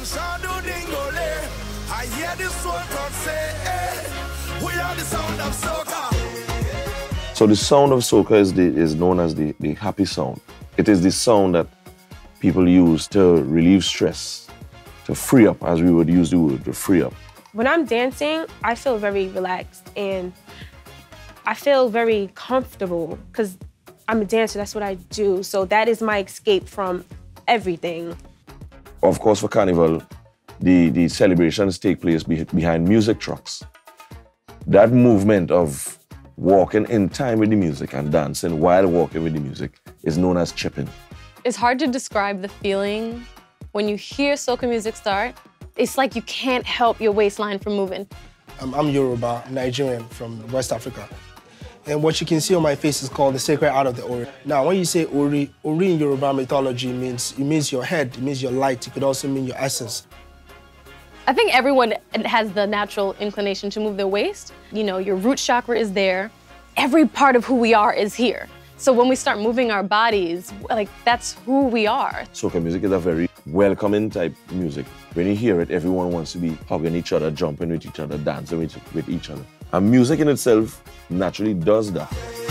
I hear the soul God say, we are the sound of soca. So the sound of soca is known as the happy sound. It is the sound that people use to relieve stress, to free up, as we would use the word, to free up. When I'm dancing, I feel very relaxed and I feel very comfortable because I'm a dancer, that's what I do. So that is my escape from everything. Of course, for Carnival, the celebrations take place behind music trucks. That movement of walking in time with the music and dancing while walking with the music is known as chipping. It's hard to describe the feeling when you hear soca music start. It's like you can't help your waistline from moving. I'm Yoruba, Nigerian from West Africa. And what you can see on my face is called the sacred art of the Ori. Now, when you say Ori, Ori in Yoruba mythology means your head, it means your light. It could also mean your essence. I think everyone has the natural inclination to move their waist. You know, your root chakra is there. Every part of who we are is here. So when we start moving our bodies, like, that's who we are. Soca music is a very welcoming type music. When you hear it, everyone wants to be hugging each other, jumping with each other, dancing with each other. And music in itself naturally does that.